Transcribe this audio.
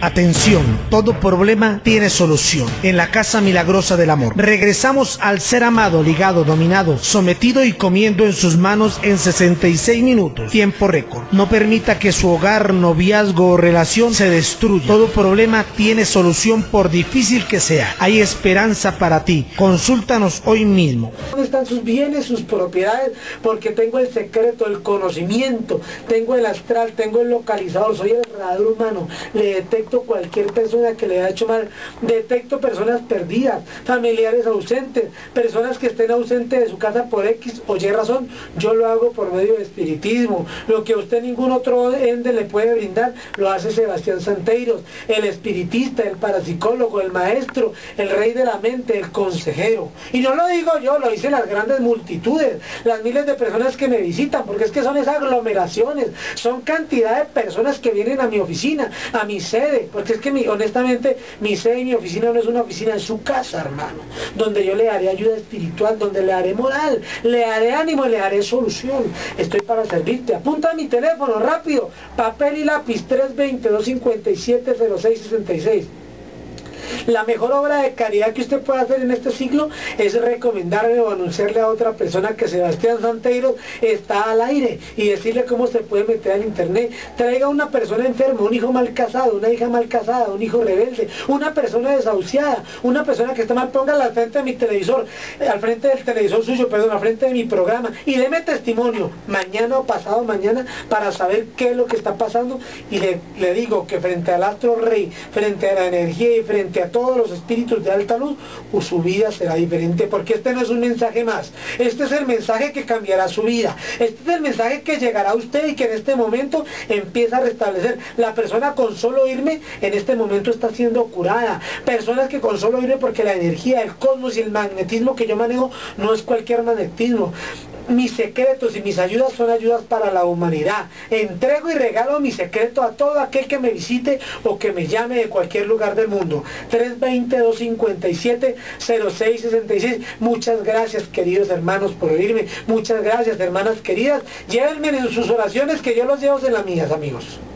Atención, todo problema tiene solución. En la Casa Milagrosa del Amor. Regresamos al ser amado, ligado, dominado, sometido y comiendo en sus manos en 66 minutos. Tiempo récord. No permita que su hogar, noviazgo o relación se destruya. Todo problema tiene solución por difícil que sea. Hay esperanza para ti. Consúltanos hoy mismo. ¿Dónde están sus bienes, sus propiedades? Porque tengo el secreto, el conocimiento, tengo el astral, tengo el localizador, soy el radar humano. Le detecto cualquier persona que le ha hecho mal, detecto personas perdidas, familiares ausentes, personas que estén ausentes de su casa por X o Y razón. Yo lo hago por medio de espiritismo. Lo que a usted ningún otro ente le puede brindar, lo hace Sebastián Santeiros, el espiritista, el parapsicólogo, el maestro, el rey de la mente, el consejero. Y no lo digo yo, lo dicen las grandes multitudes, las miles de personas que me visitan, porque es que son esas aglomeraciones, son cantidad de personas que vienen a mi oficina, a mi sede, porque es que honestamente mi sede y mi oficina no es una oficina, es su casa, hermano, donde yo le daré ayuda espiritual, donde le daré moral, le daré ánimo y le daré solución. Estoy para servirte. Apunta mi teléfono rápido, papel y lápiz, 320-257-0666. La mejor obra de caridad que usted puede hacer en este siglo es recomendarle o anunciarle a otra persona que Sebastián Santeiros está al aire y decirle cómo se puede meter al internet. Traiga a una persona enferma, un hijo mal casado, una hija mal casada, un hijo rebelde, una persona desahuciada, una persona que está mal, póngala al frente de mi televisor, al frente del televisor suyo, perdón, al frente de mi programa y deme testimonio mañana o pasado mañana para saber qué es lo que está pasando y le digo que frente al astro rey, frente a la energía y frente a todos los espíritus de alta luz, su vida será diferente, porque este no es un mensaje más, este es el mensaje que cambiará su vida, este es el mensaje que llegará a usted y que en este momento empieza a restablecer. La persona con solo oírme en este momento está siendo curada, personas que con solo oírme, porque la energía, el cosmos y el magnetismo que yo manejo no es cualquier magnetismo. Mis secretos y mis ayudas son ayudas para la humanidad. Entrego y regalo mi secreto a todo aquel que me visite o que me llame de cualquier lugar del mundo. 320-257-0666. Muchas gracias, queridos hermanos, por oírme. Muchas gracias, hermanas queridas. Llévenme en sus oraciones, que yo los llevo en las mías, amigos.